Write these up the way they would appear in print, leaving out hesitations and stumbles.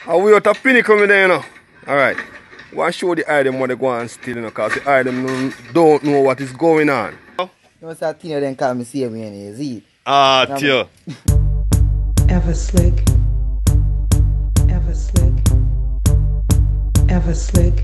And we out of Pinnacle me there, you know. Alright. Want to show the item what they go and steal, you know, because the item don't know what is going on. You know, that thing then call me see me and is it? Ah, tio. Ever slick. Ever slick. Ever slick.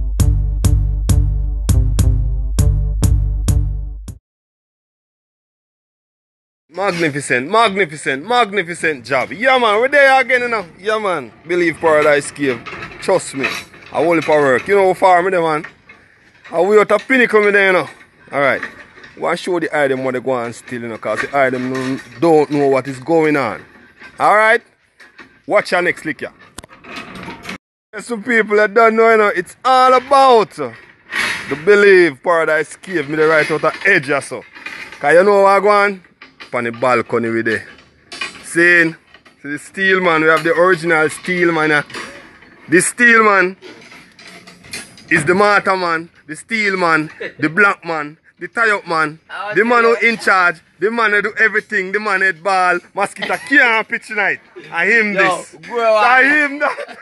Magnificent, magnificent, magnificent job. Yeah, man, we're there again, you know. Yeah, man. Believe Paradise Cave. Trust me. I will for work. You know how far me there, man. And we out of Pinnacle me there, you know. Alright. Want to show the item what they go and steal, you know, because the item don't know what is going on. Alright. Watch your next lick, yeah. There's some people that don't know, you know, it's all about the Believe Paradise Cave. Me the right out of edge or so. Because you know what I go on? On the balcony with there. Saying, so the steel man, we have the original steel man. The steel man is the Martha man, the steel man, the black man, the tie-up man, the man who in charge, the man who do everything, the man head ball, mosquito can't pitch tonight. I him this. I him that.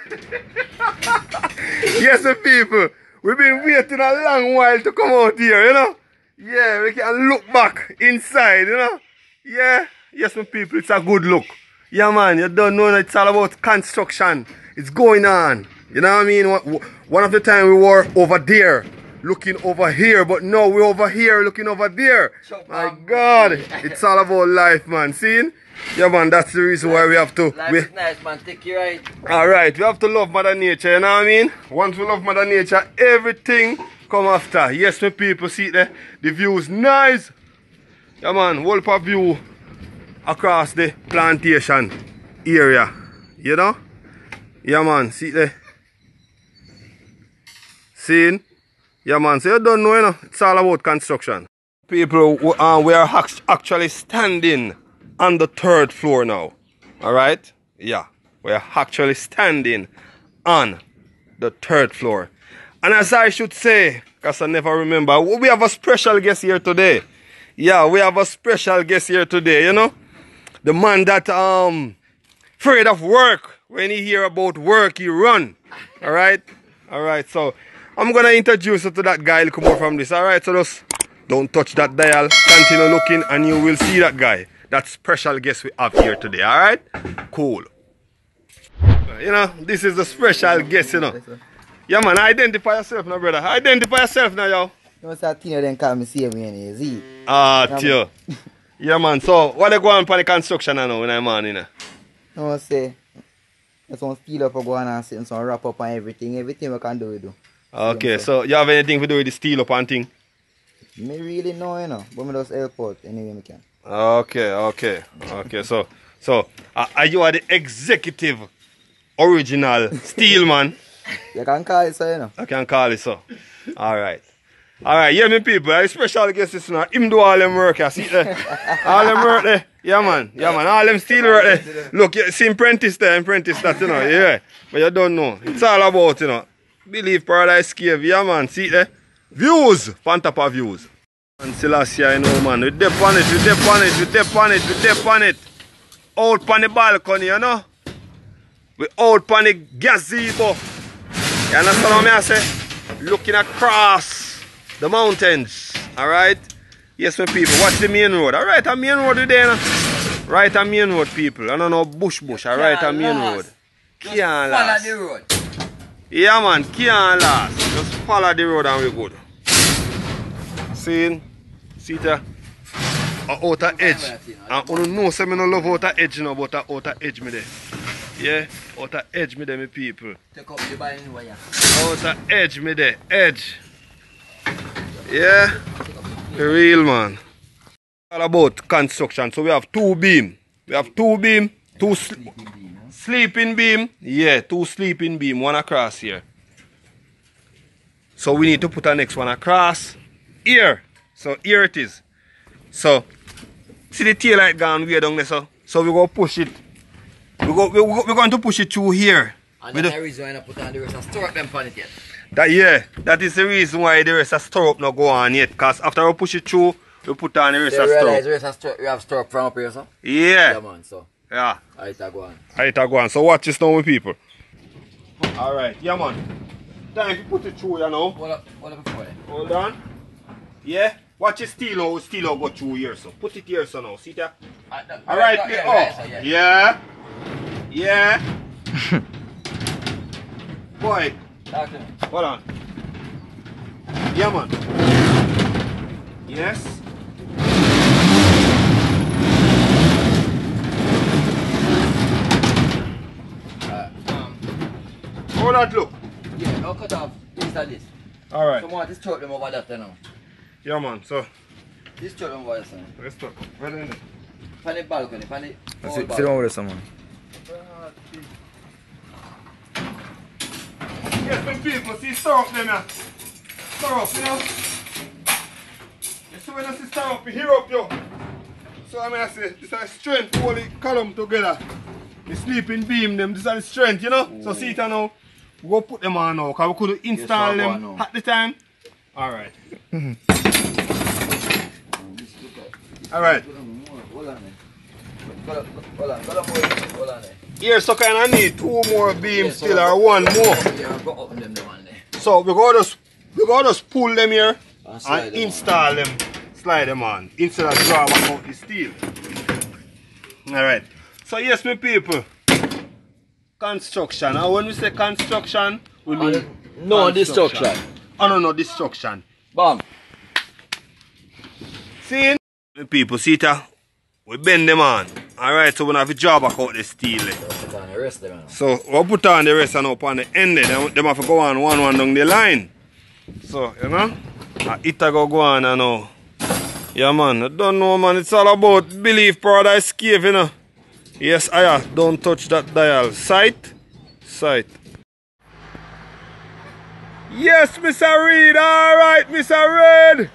Yes, the people, we've been waiting a long while to come out here, you know. Yeah, we can look back inside, you know. Yeah, yes, my people, it's a good look. Yeah, man, you don't know it's all about construction. It's going on. You know what I mean? One of the time we were over there, looking over here, but now we're over here, looking over there. My God, it's all about life, man. See? Yeah, man, that's the reason why we have to. Life is nice, man. Take you right. Alright, we have to love Mother Nature, you know what I mean? Once we love Mother Nature, everything come after. Yes, my people, see it there? The view is nice. Yeah, man, whole of view across the plantation area, you know? Yeah, man, see there? Seeing? Yeah, man, so you don't know, you know, it's all about construction. People, we are actually standing on the 3rd floor now, alright? Yeah, we are actually standing on the 3rd floor. And as I should say, because I never remember, we have a special guest here today. Yeah, we have a special guest here today, you know. The man that afraid of work. When he hear about work, he run. Alright? Alright, so I'm gonna introduce you to that guy. He'll come out from this. Alright, so just don't touch that dial. Continue looking and you will see that guy. That special guest we have here today. Alright? Cool. You know, this is the special guest, you know. Yeah, man, identify yourself now, brother. Identify yourself now, yo. You know, that thing then call me see me and is it? Ah, tio. Yeah, man. So, what they go on for the construction now when I'm on, you know? I want to say, there's some steel up go on and sit and some wrap up and everything. Everything we can do, we do. Okay, so you have anything to do with the steel up and thing? Me really know, you know. But me just help out anyway we can. Okay, okay. Okay, so are you the executive original steel man? You can call it so, you know. I can call it so. Alright. Alright, yeah, me people, I special guest this now. Him do all them work, you see there? All them work there. Yeah, man. Yeah, man. All them steel work there. Look, you see apprentice there, apprentice that, you know. Yeah. But you don't know. It's all about, you know. Believe Paradise Cave. Yeah, man. See there? Views. On top of views. And Selassie, you know, man. We dip on it, we dip on it, we dip on it, we dip on it. Out on the balcony, you know? We out on the gazebo. You understand what I say? Looking across the mountains, alright? Yes, my people, watch the main road. Alright, a main road today, no? Right, a main road, people. I don't know, bush, alright, a main road. Can't last. Follow the road. Yeah, man, can't last. Just follow the road and we good. See there? Outer edge. And you know, say me no love outer edge, you know, but outer edge me there. Yeah, outer edge me there, my people. Take up the binding wire. Outer edge me there, edge. Yeah, the real man. All about construction. So we have 2 beam. We have 2 beam, 2 sleeping beam. Yeah, 2 sleeping beam, 1 across here. So we need to put our next one across here. So here it is. So see the tail light gone way down there, so we go push it. We're going to push it through here. And that's the reason why I put on the rest and store up them on it yet. That is the reason why the rest of store up not go on yet. Because after we push it through, we put on the rest of store up. You realize we have store up from up here, so? Yeah. Yeah, man, so. Yeah. Alright, I go on. Alright, I go on. So watch this now, my people. Alright, yeah man. Time to put it through you now. Hold up before then. Hold on. Yeah? Watch it steel out, go through here so. Put it here so now, see that? Alright, yeah. Yeah. Boy. Talk to me. Hold on. Yeah man. Yes. How that look? Yeah, now cut off this and this. Alright. So more just throw them over that now. Yeah man, so Just throw them over there, son. let's talk. Right in there. Pan the balcony, pan the whole Sit balcony. down with us, someone. Yes, some people see stir up them now. Stir up, you know. You see when I see stir up, you hear up yo. So I mean I say, this is the strength hold the column together. The sleeping beam them, this is the strength, you know. So see it now. We go put them on now, because we could install them at the time. Alright. Alright. Hold on there. Hold on there. Here so kind of need 2 more beams still or 1 more. Yeah, go open them one there. So we go just pull them here And slide and them install them, slide them on, instead of draw back out the steel. Alright. So yes my people, construction. And when we say construction, we mean no destruction. Oh no, destruction. Bam. See my people, see that? We bend them on. Alright, so we have to draw back out the steel. Put on the rest of them. So we'll put on the rest and up on the end there. Them have to go on one down the line. So, you know, it go on and now. Yeah man, I don't know man, it's all about Believe Paradise Cave, you know. Yes, don't touch that dial. Sight. Yes, Mr. Reed, alright, Mr. Reed.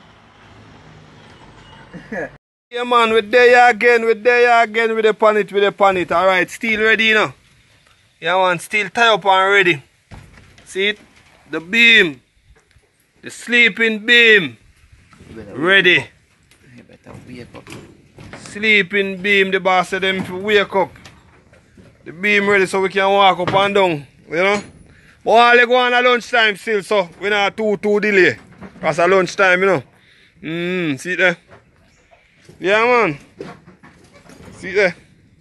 Yeah man, we're there again with the pan it. Alright, steel ready, you know. Yeah man, steel tie up and ready. See it? The beam. The sleeping beam. Ready. You better wake up. Sleeping beam, the boss said them to wake up. The beam ready so we can walk up and down, you know. But all they go on at lunchtime still, so we not too delay. Because at lunchtime, you know. See it there? Yeah man. See it there?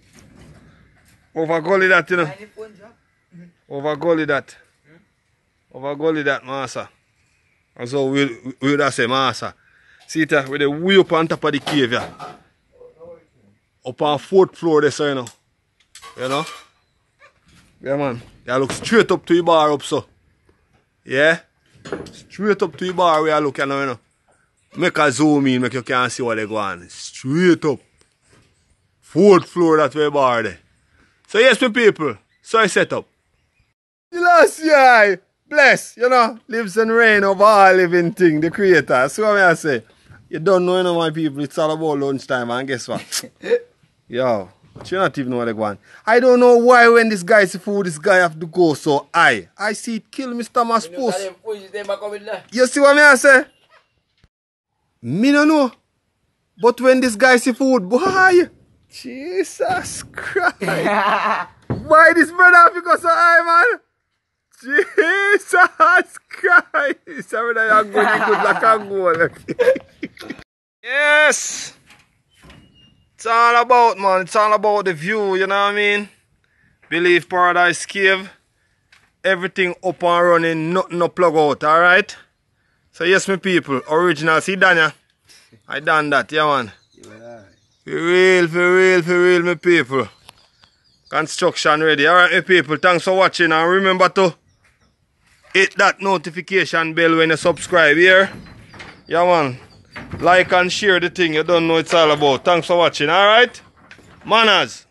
Over gully that, you know. Over gully that. Over gully that, master. And so we would say, master. See it there? With the way up on top of the cave, yeah. Up on 4th floor there, so you know. You know? Yeah man. You look straight up to the bar up so. Yeah? Straight up to the bar where you look, you know. Make a zoom in, make you can see what they go on. Straight up. 4th floor that way bar there. So yes, my people. So I set up. The last guy, bless, you know, lives and reign over all living thing, the creator. So what I say? You don't know, you know, my people, it's all about lunchtime, and guess what? Yo, you not even know what they go on. I don't know why when this guy see food, this guy have to go so high. I see it kill Mr. Maspus. You see what I say? Me no know. But when this guy see food, boy, Jesus Christ. Why this brother have to go so high, man? Jesus Christ. I mean, I'm going to good like a goal. Yes. It's all about, man. It's all about the view, you know what I mean? Believe Paradise Cave. Everything up and running, nothing no plug out, alright? So yes, my people, original, see Danya? I done that, yeah man. For real, my people. Construction ready. Alright, my people, thanks for watching and remember to hit that notification bell when you subscribe here. Yeah man. Like and share the thing, you don't know it's all about. Thanks for watching, alright? Manners.